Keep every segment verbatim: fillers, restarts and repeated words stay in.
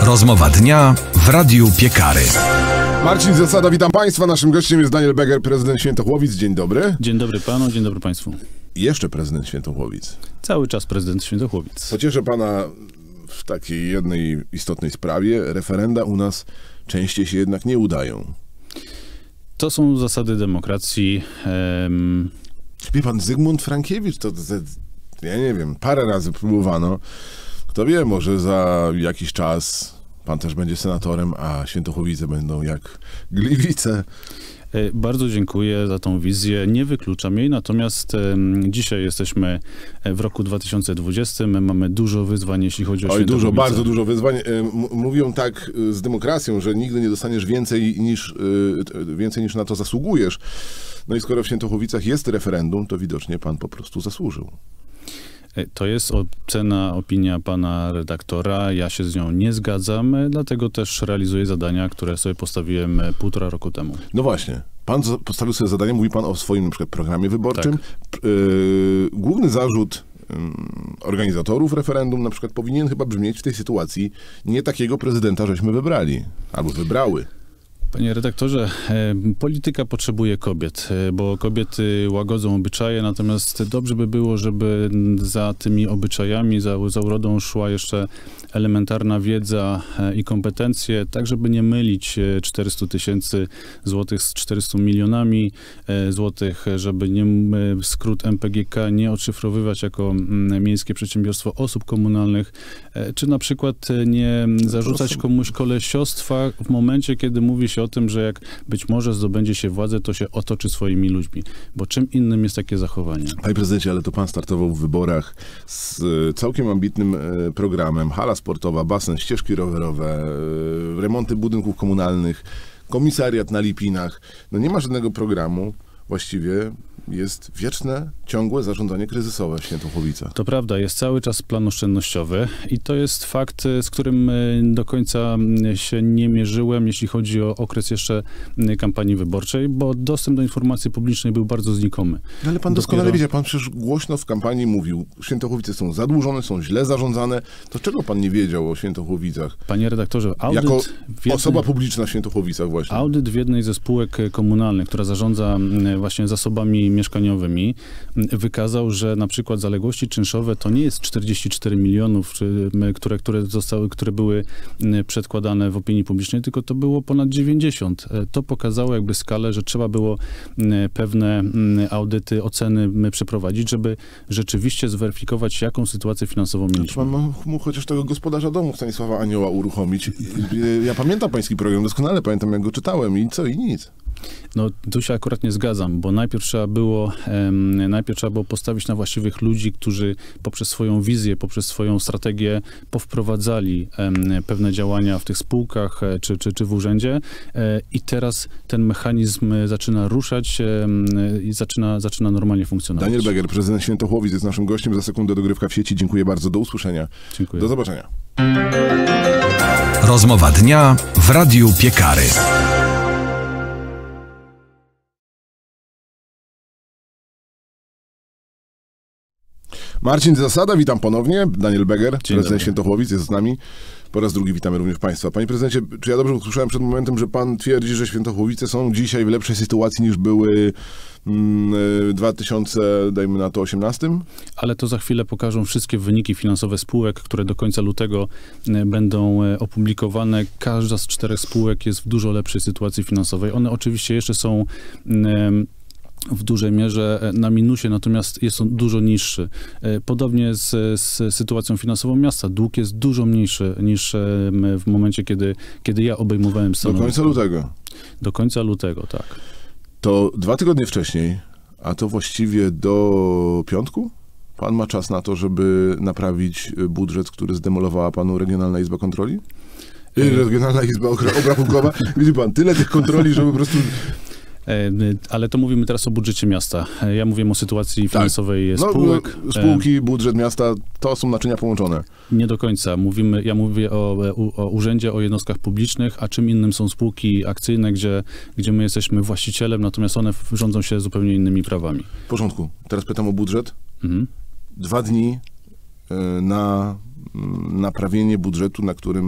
Rozmowa dnia w Radiu Piekary. Marcin Zasada, witam Państwa. Naszym gościem jest Daniel Beger, prezydent Świętochłowic. Dzień dobry. Dzień dobry Panu, dzień dobry Państwu. I jeszcze prezydent Świętochłowic. Cały czas prezydent Świętochłowic. Pocieszę Pana w takiej jednej istotnej sprawie. Referenda u nas częściej się jednak nie udają. To są zasady demokracji. Um... Wie Pan, Zygmunt Frankiewicz, to, to, to ja nie wiem, parę razy próbowano. Kto wie, może za jakiś czas Pan też będzie senatorem, a Świętochłowice będą jak Gliwice. Bardzo dziękuję za tą wizję. Nie wykluczam jej, natomiast um, dzisiaj jesteśmy w roku dwa tysiące dwudziestym. Mamy dużo wyzwań, jeśli chodzi o Oj, Świętochłowice. dużo, bardzo dużo wyzwań. M- mówią tak z demokracją, że nigdy nie dostaniesz więcej niż, y, więcej niż na to zasługujesz. No i skoro w Świętochłowicach jest referendum, to widocznie Pan po prostu zasłużył. To jest ocena, opinia pana redaktora. Ja się z nią nie zgadzam, dlatego też realizuję zadania, które sobie postawiłem półtora roku temu. No właśnie. Pan postawił sobie zadanie, mówi pan o swoim na przykład programie wyborczym. Tak. Yy, główny zarzut yy, organizatorów referendum na przykład powinien chyba brzmieć w tej sytuacji: nie takiego prezydenta żeśmy wybrali, albo wybrały. Panie redaktorze, polityka potrzebuje kobiet, bo kobiety łagodzą obyczaje, natomiast dobrze by było, żeby za tymi obyczajami, za, za urodą szła jeszcze elementarna wiedza i kompetencje, tak żeby nie mylić czterystu tysięcy złotych z czterystu milionami złotych, żeby nie, skrót M P G K nie odszyfrowywać jako Miejskie Przedsiębiorstwo Osób Komunalnych, czy na przykład nie zarzucać komuś kolesiostwa w momencie, kiedy mówi się o tym, że jak być może zdobędzie się władzę, to się otoczy swoimi ludźmi. Bo czym innym jest takie zachowanie? Panie prezydencie, ale to pan startował w wyborach z całkiem ambitnym programem. Hala sportowa, basen, ścieżki rowerowe, remonty budynków komunalnych, komisariat na Lipinach. No nie ma żadnego programu. Właściwie jest wieczne, ciągłe zarządzanie kryzysowe w Świętochłowicach. To prawda, jest cały czas plan oszczędnościowy i to jest fakt, z którym do końca się nie mierzyłem, jeśli chodzi o okres jeszcze kampanii wyborczej, bo dostęp do informacji publicznej był bardzo znikomy. No ale pan doskonale Dopiero... wiedział, pan przecież głośno w kampanii mówił, Świętochłowice są zadłużone, są źle zarządzane. To czego pan nie wiedział o Świętochłowicach? Panie redaktorze, audyt... Jako jednej... osoba publiczna w Świętochłowicach właśnie. Audyt w jednej ze spółek komunalnych, która zarządza właśnie zasobami mieszkaniowymi, wykazał, że na przykład zaległości czynszowe to nie jest czterdzieści cztery milionów, które, które zostały, które były przedkładane w opinii publicznej, tylko to było ponad dziewięćdziesiąt. To pokazało jakby skalę, że trzeba było pewne audyty, oceny przeprowadzić, żeby rzeczywiście zweryfikować, jaką sytuację finansową mieliśmy. Pan mógł chociaż tego gospodarza domu Stanisława Anioła uruchomić. Ja pamiętam pański program, doskonale pamiętam, jak go czytałem i co, i nic. No, tu się akurat nie zgadzam, bo najpierw trzeba było, um, najpierw trzeba było postawić na właściwych ludzi, którzy poprzez swoją wizję, poprzez swoją strategię powprowadzali um, pewne działania w tych spółkach czy, czy, czy w urzędzie e, i teraz ten mechanizm zaczyna ruszać um, i zaczyna, zaczyna normalnie funkcjonować. Daniel Beger, prezydent Świętochłowic, jest naszym gościem. Za sekundę dogrywka w sieci. Dziękuję bardzo. Do usłyszenia. Dziękuję. Do zobaczenia. Rozmowa dnia w Radiu Piekary. Marcin Zasada, witam ponownie. Daniel Beger, Dzień prezydent dobry. Świętochłowic, jest z nami. Po raz drugi witamy również Państwa. Panie prezydencie, czy ja dobrze usłyszałem przed momentem, że pan twierdzi, że Świętochłowice są dzisiaj w lepszej sytuacji niż były w dwa tysiące, dajmy na to, osiemnastym? Ale to za chwilę pokażą wszystkie wyniki finansowe spółek, które do końca lutego będą opublikowane. Każda z czterech spółek jest w dużo lepszej sytuacji finansowej. One oczywiście jeszcze są w dużej mierze na minusie, natomiast jest on dużo niższy. Podobnie z, z sytuacją finansową miasta. Dług jest dużo mniejszy niż w momencie, kiedy, kiedy ja obejmowałem stanowisko. Do końca lutego. Do końca lutego, tak. To dwa tygodnie wcześniej, a to właściwie do piątku, pan ma czas na to, żeby naprawić budżet, który zdemolowała panu Regionalna Izba Kontroli? Regionalna Izba Obrachunkowa. Widzi pan, tyle tych kontroli, że po prostu... Ale to mówimy teraz o budżecie miasta. Ja mówię o sytuacji finansowej tak. spółek. No, spółki, budżet miasta, to są naczynia połączone. Nie do końca. Mówimy, ja mówię o, o urzędzie, o jednostkach publicznych, a czym innym są spółki akcyjne, gdzie, gdzie my jesteśmy właścicielem, natomiast one rządzą się zupełnie innymi prawami. W porządku. Teraz pytam o budżet. Mhm. Dwa dni na naprawienie budżetu, na którym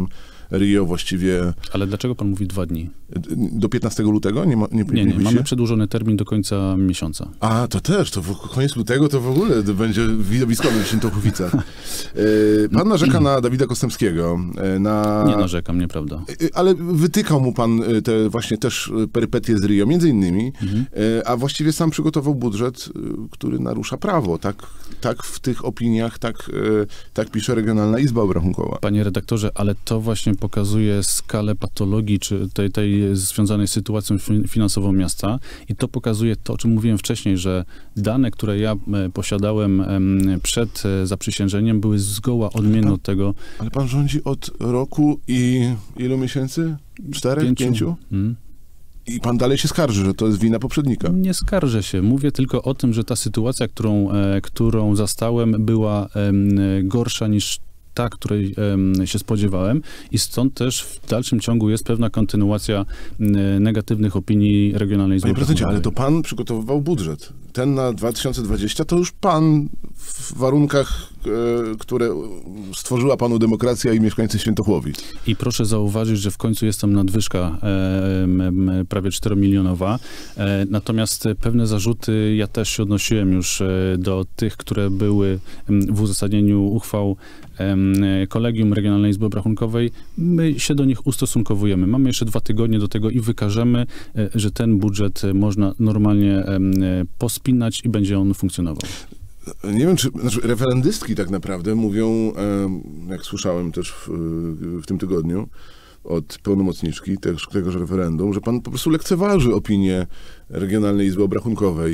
Rio właściwie... Ale dlaczego pan mówi dwa dni? Do piętnastego lutego? Nie, ma, nie, nie, nie, nie mamy przedłużony termin do końca miesiąca. A, to też, to w, koniec lutego to w ogóle to będzie widowiskowe w Świętochowicach. Pan narzeka na Dawida Kostępskiego. Na... Nie narzekam, nieprawda. Ale wytykał mu pan te właśnie też perypetie z Rio, między innymi, mhm. a właściwie sam przygotował budżet, który narusza prawo. Tak, tak w tych opiniach, tak, tak pisze Regionalna Izba Obrachunkowa. Panie redaktorze, ale to właśnie pokazuje skalę patologii, czy tej, tej związanej z sytuacją finansową miasta i to pokazuje to, o czym mówiłem wcześniej, że dane, które ja posiadałem przed zaprzysiężeniem, były zgoła odmienne pan, od tego. Ale pan rządzi od roku i ilu miesięcy? Czterech? Pięciu? Pięciu? Hmm. I pan dalej się skarży, że to jest wina poprzednika. Nie skarżę się. Mówię tylko o tym, że ta sytuacja, którą, e, którą zastałem, była e, gorsza niż ta, której e, się spodziewałem i stąd też w dalszym ciągu jest pewna kontynuacja e, negatywnych opinii Regionalnej Izby Panie prezydencie, ale to pan przygotowywał budżet. Ten na dwa tysiące dwudziesty to już pan w warunkach, e, które stworzyła panu demokracja i mieszkańcy Świętochłowic. I proszę zauważyć, że w końcu jest tam nadwyżka e, m, prawie czteromilionowa. E, natomiast pewne zarzuty ja też się odnosiłem już e, do tych, które były w uzasadnieniu uchwał e, Kolegium Regionalnej Izby Obrachunkowej. My się do nich ustosunkowujemy. Mamy jeszcze dwa tygodnie do tego i wykażemy, e, że ten budżet można normalnie e, pospinać i będzie on funkcjonował. Nie wiem, czy znaczy referendystki tak naprawdę mówią, jak słyszałem też w, w tym tygodniu od pełnomocniczki tegoż, tegoż referendum, że pan po prostu lekceważy opinię Regionalnej Izby Obrachunkowej.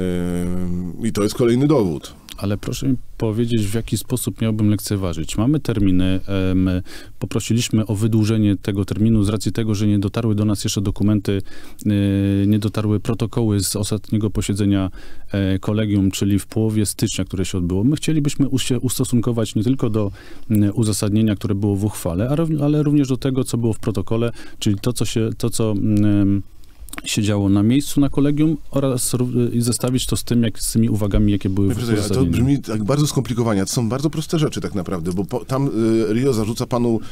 I to jest kolejny dowód. Ale proszę mi powiedzieć, w jaki sposób miałbym lekceważyć. Mamy terminy, my poprosiliśmy o wydłużenie tego terminu z racji tego, że nie dotarły do nas jeszcze dokumenty, nie dotarły protokoły z ostatniego posiedzenia kolegium, czyli w połowie stycznia, które się odbyło. My chcielibyśmy się ustosunkować nie tylko do uzasadnienia, które było w uchwale, ale również do tego, co było w protokole, czyli to, co się, to, co się działo na miejscu na kolegium oraz zestawić to z tym, jak, z tymi uwagami, jakie były w uzasadnieniu. To brzmi tak bardzo skomplikowanie. To są bardzo proste rzeczy tak naprawdę, bo po, tam y, Rio zarzuca panu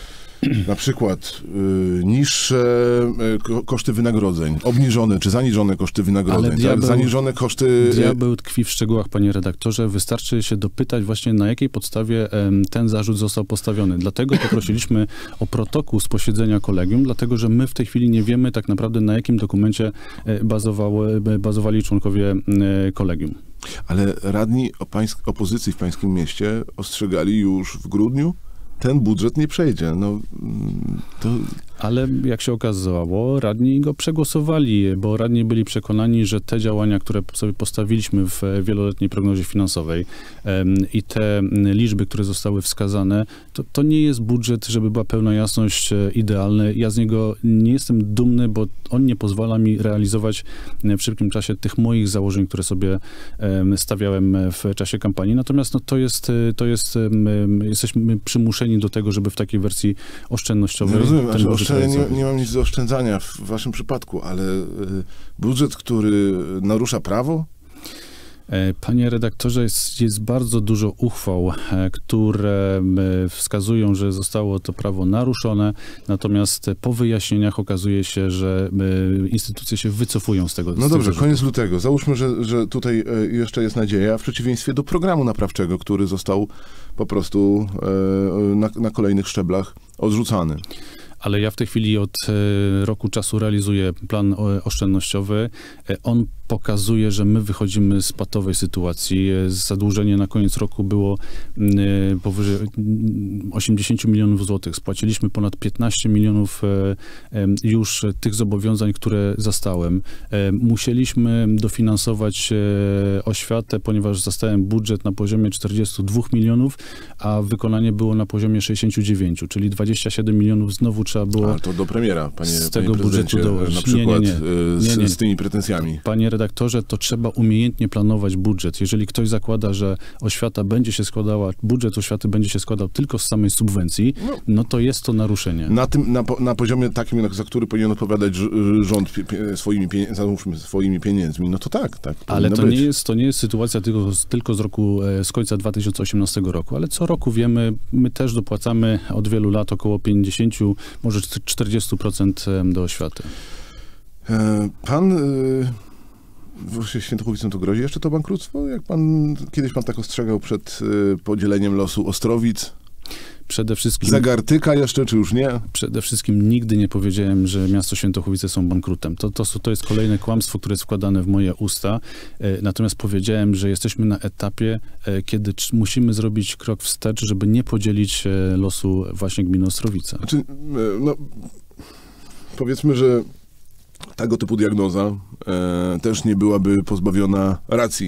na przykład y, niższe y, ko, koszty wynagrodzeń, obniżone czy zaniżone koszty wynagrodzeń, Ale diabeł, tak? Zaniżone koszty... Diabeł tkwi w szczegółach, panie redaktorze. Wystarczy się dopytać właśnie, na jakiej podstawie em, ten zarzut został postawiony. Dlatego poprosiliśmy o protokół z posiedzenia kolegium, dlatego że my w tej chwili nie wiemy tak naprawdę, na jakim dokumencie bazowały, bazowali członkowie e, kolegium. Ale radni o pańsk- opozycji w pańskim mieście ostrzegali już w grudniu, ten budżet nie przejdzie. No, to... Ale jak się okazało, radni go przegłosowali, bo radni byli przekonani, że te działania, które sobie postawiliśmy w wieloletniej prognozie finansowej um, i te liczby, które zostały wskazane, to, to nie jest budżet, żeby była pełna jasność, idealny. Ja z niego nie jestem dumny, bo on nie pozwala mi realizować w szybkim czasie tych moich założeń, które sobie um, stawiałem w czasie kampanii. Natomiast no, to jest, to jest um, jesteśmy przymuszeni do tego, żeby w takiej wersji oszczędnościowej... No rozumiem, ten budżet ja nie, nie mam nic do oszczędzania w waszym przypadku, ale y, budżet, który narusza prawo? Panie redaktorze, jest, jest bardzo dużo uchwał, które wskazują, że zostało to prawo naruszone, natomiast po wyjaśnieniach okazuje się, że instytucje się wycofują z tego. No dobrze, koniec lutego. Załóżmy, że, że tutaj jeszcze jest nadzieja, w przeciwieństwie do programu naprawczego, który został po prostu na, na kolejnych szczeblach odrzucany. Ale ja w tej chwili od roku czasu realizuję plan oszczędnościowy. On pokazuje, że my wychodzimy z patowej sytuacji. Zadłużenie na koniec roku było powyżej osiemdziesiąt milionów złotych. Spłaciliśmy ponad piętnaście milionów już tych zobowiązań, które zastałem. Musieliśmy dofinansować oświatę, ponieważ zastałem budżet na poziomie czterdziestu dwóch milionów, a wykonanie było na poziomie sześćdziesięciu dziewięciu, czyli dwadzieścia siedem milionów znowu trzeba było a to do premiera, panie, z tego panie budżetu dołożyć. Na przykład nie, nie, nie. Z, nie, nie. z tymi pretensjami. Panie redaktorze, to trzeba umiejętnie planować budżet. Jeżeli ktoś zakłada, że oświata będzie się składała, budżet oświaty będzie się składał tylko z samej subwencji, no, no to jest to naruszenie. Na tym, na, na poziomie takim, za który powinien odpowiadać rząd pie, pie, swoimi, pie, załóżmy, swoimi pieniędzmi, no to tak, tak. Ale to nie, jest, to nie jest sytuacja tylko, tylko z roku, z końca dwa tysiące osiemnastego roku, ale co roku wiemy, my też dopłacamy od wielu lat około pięćdziesiąt, może czterdzieści procent do oświaty. Pan, właśnie Świętochowicom to grozi jeszcze to bankructwo? Jak pan, kiedyś pan tak ostrzegał przed podzieleniem losu Ostrowic? Przede wszystkim... Zagartyka jeszcze, czy już nie? Przede wszystkim nigdy nie powiedziałem, że miasto Świętochowice są bankrutem. To, to, to jest kolejne kłamstwo, które jest wkładane w moje usta. Natomiast powiedziałem, że jesteśmy na etapie, kiedy musimy zrobić krok wstecz, żeby nie podzielić losu właśnie gminy Ostrowice. Znaczy, no, powiedzmy, że tego typu diagnoza e, też nie byłaby pozbawiona racji.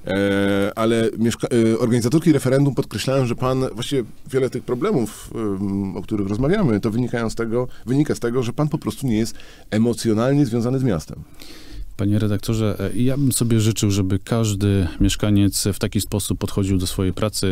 E, ale mieszka- e, organizatorki referendum podkreślają, że pan, właściwie wiele tych problemów, e, o których rozmawiamy, to wynikają z tego, wynika z tego, że pan po prostu nie jest emocjonalnie związany z miastem. Panie redaktorze, ja bym sobie życzył, żeby każdy mieszkaniec w taki sposób podchodził do swojej pracy,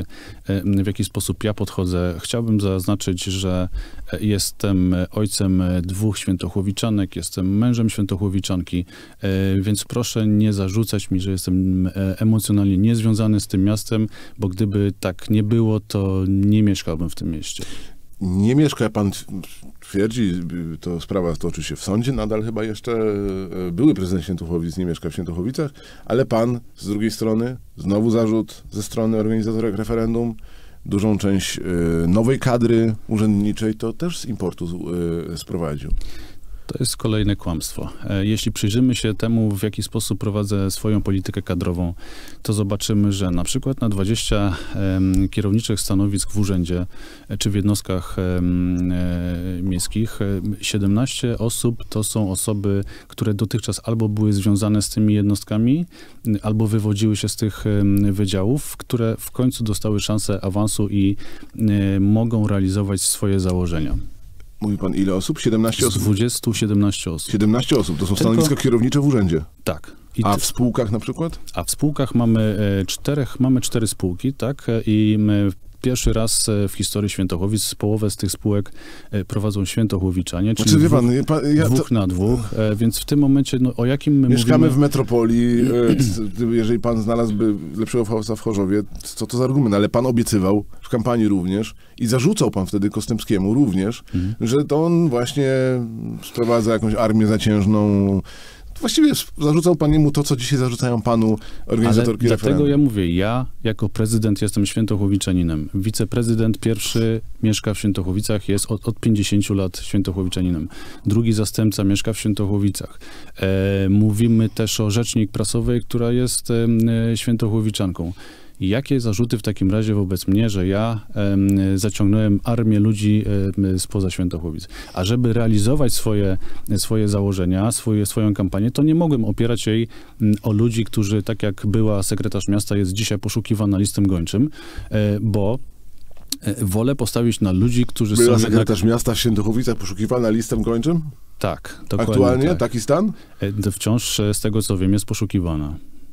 w jaki sposób ja podchodzę. Chciałbym zaznaczyć, że jestem ojcem dwóch świętochłowiczanek, jestem mężem świętochłowiczanki, więc proszę nie zarzucać mi, że jestem emocjonalnie niezwiązany z tym miastem, bo gdyby tak nie było, to nie mieszkałbym w tym mieście. Nie mieszka, pan twierdzi, to sprawa toczy się w sądzie, nadal chyba jeszcze były prezydent Świętochłowic nie mieszka w Świętochłowicach, ale pan z drugiej strony, znowu zarzut ze strony organizatorek referendum, dużą część nowej kadry urzędniczej to też z importu sprowadził. To jest kolejne kłamstwo. Jeśli przyjrzymy się temu, w jaki sposób prowadzę swoją politykę kadrową, to zobaczymy, że na przykład na dwadzieścia um, kierowniczych stanowisk w urzędzie czy w jednostkach um, e, miejskich siedemnaście osób to są osoby, które dotychczas albo były związane z tymi jednostkami, albo wywodziły się z tych um, wydziałów, które w końcu dostały szansę awansu i e, mogą realizować swoje założenia. Mówi pan ile osób? siedemnaście osób? Z dwudziestu siedemnaście osób. siedemnaście osób, to są Tylko... stanowiska kierownicze w urzędzie. Tak. I a w spółkach na przykład? A w spółkach mamy e, czterech, mamy cztery spółki, tak? I my pierwszy raz w historii Świętochłowic połowę z tych spółek prowadzą Świętochłowiczanie, czyli znaczy, dwóch, wie pan, ja, dwóch to... na dwóch, więc w tym momencie, no, o jakim my Mieszkamy mówimy... w metropolii, jeżeli pan znalazłby lepszego fałsa w Chorzowie, co to za argument, ale pan obiecywał, w kampanii również, i zarzucał pan wtedy Kostępskiemu również, mhm. że to on właśnie sprowadza jakąś armię zaciężną. Właściwie zarzucał pan jemu to, co dzisiaj zarzucają panu organizatorki Ale referendum. Dlatego ja mówię, ja jako prezydent jestem świętochłowiczaninem. Wiceprezydent pierwszy mieszka w Świętochłowicach, jest od, od pięćdziesięciu lat świętochłowiczaninem. Drugi zastępca mieszka w Świętochłowicach. E, mówimy też o rzecznik prasowej, która jest e, świętochłowiczanką. Jakie zarzuty w takim razie wobec mnie, że ja e, zaciągnąłem armię ludzi e, spoza Świętochłowic? A żeby realizować swoje, swoje założenia, swoje, swoją kampanię, to nie mogłem opierać jej m, o ludzi, którzy, tak jak była sekretarz miasta, jest dzisiaj poszukiwana listem gończym, e, bo e, wolę postawić na ludzi, którzy była są... Była sekretarz jednak... miasta w Świętochłowicach poszukiwana listem gończym? Tak, dokładnie. Aktualnie? Tak. Taki stan? E, wciąż, z tego co wiem, jest poszukiwana.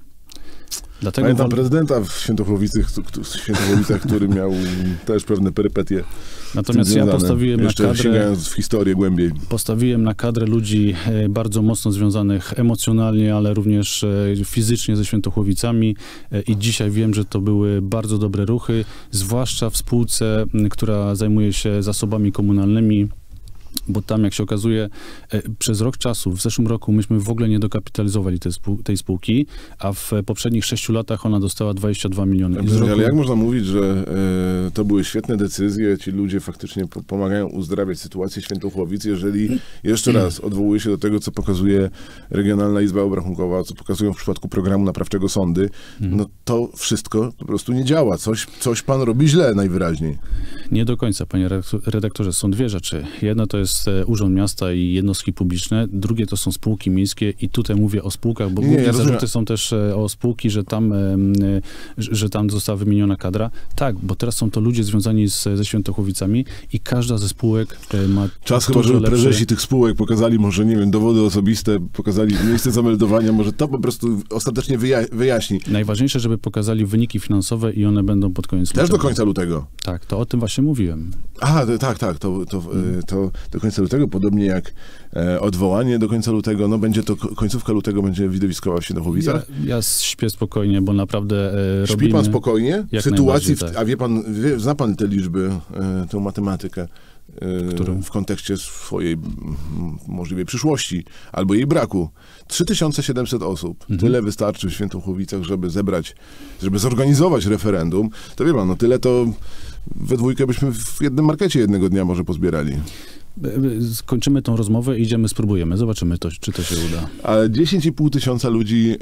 Dlatego Pamiętam wol... prezydenta w Świętochłowicach, w Świętochłowicach, który miał też pewne perypetie. Natomiast ja postawiłem Jeszcze na kadrę... sięgając w historię głębiej. Postawiłem na kadrę ludzi bardzo mocno związanych emocjonalnie, ale również fizycznie ze Świętochłowicami i dzisiaj wiem, że to były bardzo dobre ruchy, zwłaszcza w spółce, która zajmuje się zasobami komunalnymi, bo tam, jak się okazuje, przez rok czasu, w zeszłym roku myśmy w ogóle nie dokapitalizowali tej, spół tej spółki, a w poprzednich sześciu latach ona dostała dwadzieścia dwa miliony. Ale roku... jak można mówić, że e, to były świetne decyzje, ci ludzie faktycznie po pomagają uzdrawiać sytuację Świętochłowic, jeżeli jeszcze raz odwołuję się do tego, co pokazuje Regionalna Izba Obrachunkowa, co pokazują w przypadku programu naprawczego sądy, hmm. no to wszystko po prostu nie działa. Coś, coś pan robi źle najwyraźniej. Nie do końca, panie redaktorze. Są dwie rzeczy. Jedna to jest jest Urząd Miasta i jednostki publiczne, drugie to są spółki miejskie i tutaj mówię o spółkach, bo Nie, głównie ja zarzuty rozumiem. są też e, o spółki, że tam, e, m, że że tam została wymieniona kadra. Tak, bo teraz są to ludzie związani z, ze Świętochowicami i każda ze spółek e, ma Czas chyba, dużo żeby lepszy... prezesi tych spółek pokazali może, nie wiem, dowody osobiste, pokazali miejsce zameldowania, może to po prostu ostatecznie wyja- wyjaśni. Najważniejsze, żeby pokazali wyniki finansowe i one będą pod koniec Też do lutego. końca lutego. Tak, to o tym właśnie mówiłem. Aha, to, tak, tak, to, to, Hmm. e, to do końca lutego, podobnie jak e, odwołanie do końca lutego, no będzie to, ko- końcówka lutego będzie widowiskowa w Świętochowicach. Ja, ja śpię spokojnie, bo naprawdę e, Śpi robimy... pan spokojnie w Jak sytuacji, w, najbardziej, tak. a wie pan, wie, zna pan te liczby, e, tę matematykę, e, Którą? w kontekście swojej m, możliwej przyszłości albo jej braku. trzy tysiące siedemset osób, Mhm. tyle wystarczy w Świętochowicach, żeby zebrać, żeby zorganizować referendum. To wie pan, no tyle to we dwójkę byśmy w jednym markecie jednego dnia może pozbierali. Skończymy tą rozmowę i idziemy, spróbujemy. Zobaczymy, to, czy to się uda. Ale dziesięć i pół tysiąca ludzi,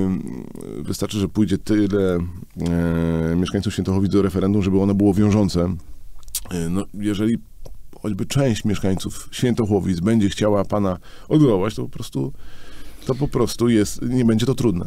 y, wystarczy, że pójdzie tyle y, mieszkańców Świętochowic do referendum, żeby ono było wiążące. Y, no, jeżeli choćby część mieszkańców Świętochłowic będzie chciała pana odwołać, to po prostu, to po prostu jest, nie będzie to trudne.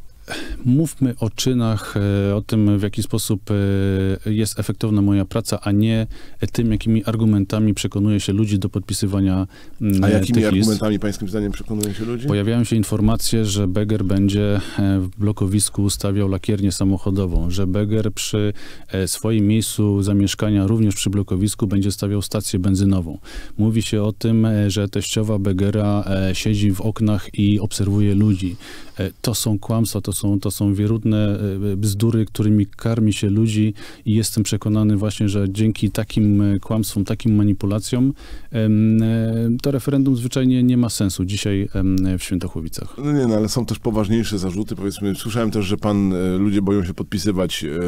Mówmy o czynach, e, o tym, w jaki sposób e, jest efektowna moja praca, a nie tym, jakimi argumentami przekonuje się ludzi do podpisywania mm, A jakimi tych list. argumentami pańskim zdaniem przekonują się ludzie? Pojawiają się informacje, że Beger będzie e, w blokowisku ustawiał lakiernię samochodową, że Beger przy e, swoim miejscu zamieszkania, również przy blokowisku, będzie stawiał stację benzynową. Mówi się o tym, e, że teściowa Begera e, siedzi w oknach i obserwuje ludzi. E, to są kłamstwa, to są, to są wierutne e, bzdury, którymi karmi się ludzi i jestem przekonany właśnie, że dzięki takim e, kłamstwom, takim manipulacjom em, e, to referendum zwyczajnie nie ma sensu dzisiaj em, w Świętochłowicach. No nie, no ale są też poważniejsze zarzuty, powiedzmy, słyszałem też, że pan, e, ludzie boją się podpisywać, e,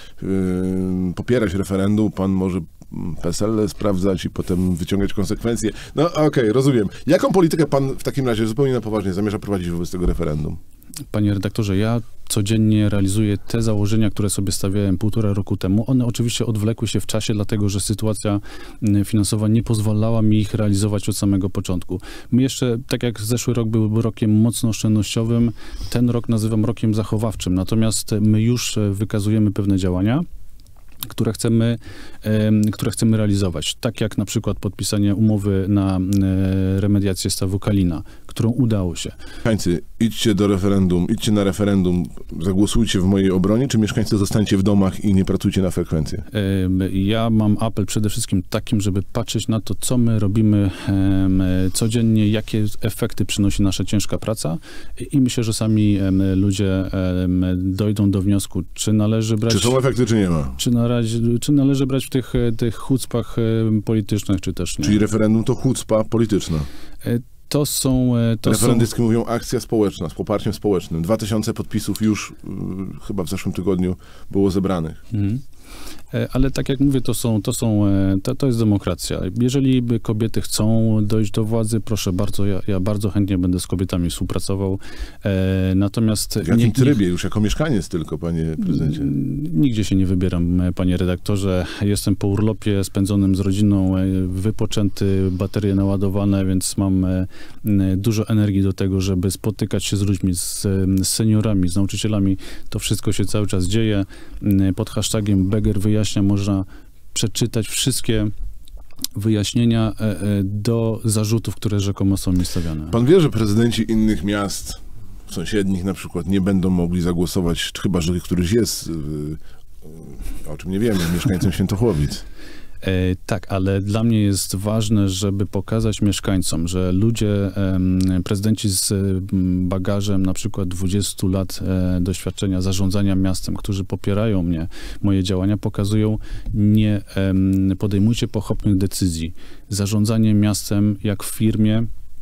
e, popierać referendum, pan może P S L sprawdzać i potem wyciągać konsekwencje. No okej, okay, rozumiem. Jaką politykę pan w takim razie zupełnie na poważnie zamierza prowadzić wobec tego referendum? Panie redaktorze, ja codziennie realizuję te założenia, które sobie stawiałem półtora roku temu. One oczywiście odwlekły się w czasie, dlatego że sytuacja finansowa nie pozwalała mi ich realizować od samego początku. My jeszcze, tak jak zeszły rok był rokiem mocno oszczędnościowym, ten rok nazywam rokiem zachowawczym. Natomiast my już wykazujemy pewne działania, które chcemy, które chcemy realizować. Tak jak na przykład podpisanie umowy na remediację stawu Kalina, którą udało się. Mieszkańcy, idźcie do referendum, idźcie na referendum, zagłosujcie w mojej obronie, czy mieszkańcy zostańcie w domach i nie pracujcie na frekwencję? Ja mam apel przede wszystkim takim, żeby patrzeć na to, co my robimy codziennie, jakie efekty przynosi nasza ciężka praca i myślę, że sami ludzie dojdą do wniosku, czy należy brać... Czy są efekty, czy nie ma? Czy, na razie, czy należy brać w tych, tych chucpach politycznych, czy też nie. Czyli referendum to chucpa polityczna. To są... To Referendystki są... mówią akcja społeczna, z poparciem społecznym. Dwa tysiące podpisów już y, chyba w zeszłym tygodniu było zebranych. Mhm. Ale tak jak mówię, to są, to są, to, to jest demokracja. Jeżeli by kobiety chcą dojść do władzy, proszę bardzo, ja, ja bardzo chętnie będę z kobietami współpracował. E, natomiast... W jakim nie, trybie? nie, Już jako mieszkaniec tylko, panie prezydencie? Nigdzie się nie wybieram, panie redaktorze. Jestem po urlopie spędzonym z rodziną, wypoczęty, baterie naładowane, więc mam dużo energii do tego, żeby spotykać się z ludźmi, z, z seniorami, z nauczycielami. To wszystko się cały czas dzieje. Pod hashtagiem Beger wyjaśnia można przeczytać wszystkie wyjaśnienia do zarzutów, które rzekomo są mi stawiane. Pan wie, że prezydenci innych miast, sąsiednich na przykład, nie będą mogli zagłosować, chyba że któryś jest, o czym nie wiemy, mieszkańcem Świętochłowic. E, tak, ale dla mnie jest ważne, żeby pokazać mieszkańcom, że ludzie, e, prezydenci z bagażem na przykład dwudziestu lat e, doświadczenia zarządzania miastem, którzy popierają mnie, moje działania, pokazują, nie e, podejmujcie pochopnych decyzji. Zarządzanie miastem jak w firmie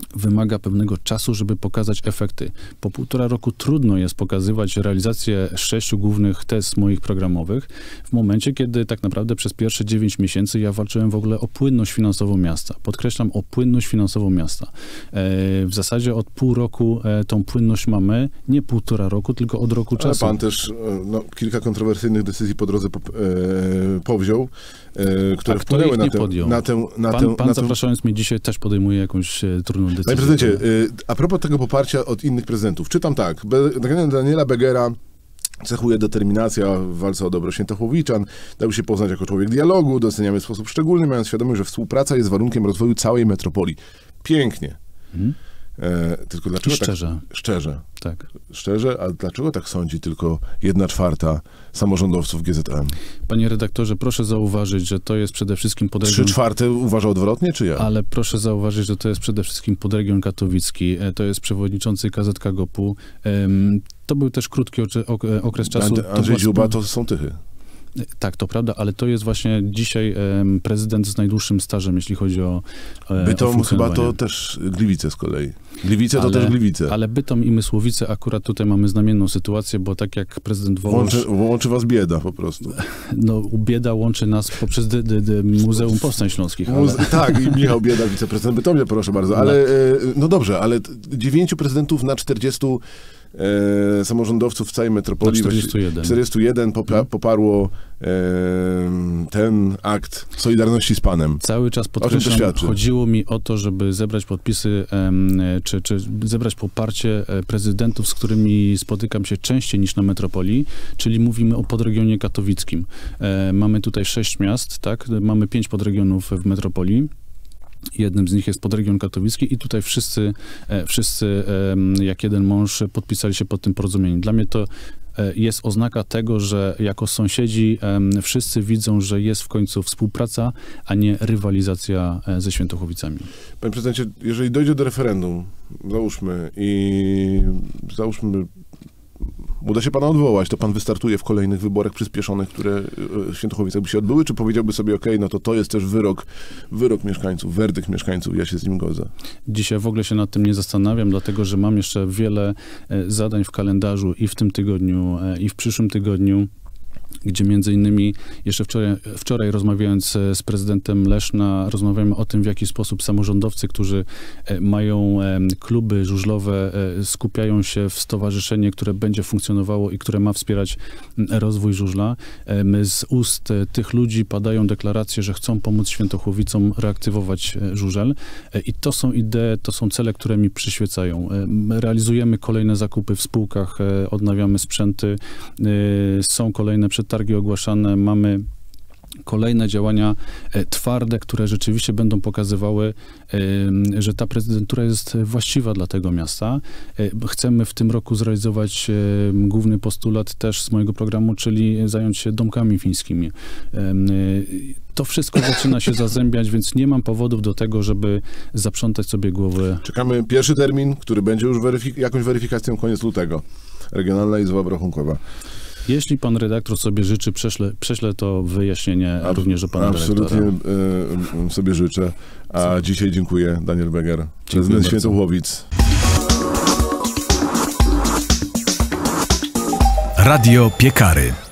wymaga pewnego czasu, żeby pokazać efekty. Po półtora roku trudno jest pokazywać realizację sześciu głównych tez moich programowych w momencie, kiedy tak naprawdę przez pierwsze dziewięć miesięcy ja walczyłem w ogóle o płynność finansową miasta. Podkreślam, o płynność finansową miasta. W zasadzie od pół roku tą płynność mamy, nie półtora roku, tylko od roku Ale czasu. pan też no, kilka kontrowersyjnych decyzji po drodze po, e, powziął, e, które A kto wpłynęły ich na nie tę... podjął? Na tę, na Pan, tę, pan na tę... zapraszając mnie dzisiaj też podejmuje jakąś e, trudną decyzję. Panie prezydencie, y, a propos tego poparcia od innych prezydentów, czytam tak, Be- Daniela Begera cechuje determinacja w walce o dobro Świętochłowiczan, dał się poznać jako człowiek dialogu, doceniamy w sposób szczególny, mając świadomość, że współpraca jest warunkiem rozwoju całej metropolii. Pięknie. Hmm? E, tylko dlaczego Szczerze. tak... Szczerze. Tak. Szczerze, a dlaczego tak sądzi tylko jedna czwarta samorządowców G Z M? Panie redaktorze, proszę zauważyć, że to jest przede wszystkim podregion... Trzy czwarte uważa odwrotnie, czy ja? Ale proszę zauważyć, że to jest przede wszystkim podregion katowicki. E, To jest przewodniczący K Z K GOP-u. Em, To był też krótki oczy- ok- okres czasu. And- To Andrzej była Dziuba spo- to są tychy. Tak, to prawda, ale to jest właśnie dzisiaj em, prezydent z najdłuższym stażem, jeśli chodzi o, e, o Bytom chyba funkcjonowanie. to też Gliwice z kolei. Gliwice to Ale- też Gliwice. Ale Bytom i Mysłowice akurat tutaj mamy znamienną sytuację, bo tak jak prezydent Wołosz, Łączy, łączy was bieda po prostu. no bieda łączy nas poprzez d- d- d- Muzeum Powstań Śląskich. Ale... Muze- Tak, i Michał Bieda, wiceprezydent Bytomia, proszę bardzo. Ale, e, no dobrze, ale t- dziewięciu prezydentów na czterdziestu e, samorządowców w całej metropolii, Na czterdziestu jeden. czterdziestu jeden popra- poparło e, ten akt Solidarności z Panem. Cały czas czym to podkreślam, świadczy? chodziło mi o to, żeby zebrać podpisy, em, czy, czy zebrać poparcie e, prezydentów, z którymi spotykam się częściej niż na metropolii, czyli mówimy o podregionie katowickim. E, mamy tutaj sześć miast, tak? Mamy pięć podregionów w metropolii. Jednym z nich jest podregion katowicki i tutaj wszyscy, e, wszyscy em, jak jeden mąż podpisali się pod tym porozumieniem. Dla mnie to e, jest oznaka tego, że jako sąsiedzi em, wszyscy widzą, że jest w końcu współpraca, a nie rywalizacja e, ze Świętochłowicami. Panie prezydencie, jeżeli dojdzie do referendum, załóżmy i załóżmy uda się pana odwołać, to pan wystartuje w kolejnych wyborach przyspieszonych, które w Świętochłowicach by się odbyły, czy powiedziałby sobie, okej, no to to jest też wyrok, wyrok mieszkańców, werdykt mieszkańców, ja się z nim godzę. Dzisiaj w ogóle się nad tym nie zastanawiam, dlatego że mam jeszcze wiele e, zadań w kalendarzu i w tym tygodniu, e, i w przyszłym tygodniu, gdzie między innymi jeszcze wczoraj, wczoraj rozmawiając z prezydentem Leszna, rozmawiamy o tym, w jaki sposób samorządowcy, którzy e, mają e, kluby żużlowe, e, skupiają się w stowarzyszenie, które będzie funkcjonowało i które ma wspierać m, rozwój żużla. E, my z ust e, tych ludzi padają deklaracje, że chcą pomóc Świętochłowicom reaktywować e, żużel. E, I to są idee, to są cele, które mi przyświecają. E, my realizujemy kolejne zakupy w spółkach, e, odnawiamy sprzęty, e, są kolejne przetargi ogłaszane, mamy kolejne działania e, twarde, które rzeczywiście będą pokazywały, e, że ta prezydentura jest właściwa dla tego miasta. E, chcemy w tym roku zrealizować e, główny postulat też z mojego programu, czyli zająć się domkami fińskimi. E, e, to wszystko zaczyna się zazębiać, więc nie mam powodów do tego, żeby zaprzątać sobie głowy. Czekamy pierwszy termin, który będzie już weryfik- jakąś weryfikacją koniec lutego. Regionalna Izba Obrachunkowa. Jeśli pan redaktor sobie życzy, prześlę, prześlę to wyjaśnienie A, również do pana absolutnie redaktora. y, sobie życzę. A dzisiaj dziękuję, Daniel Beger, prezydent bardzo. Świętochłowic. Radio Piekary.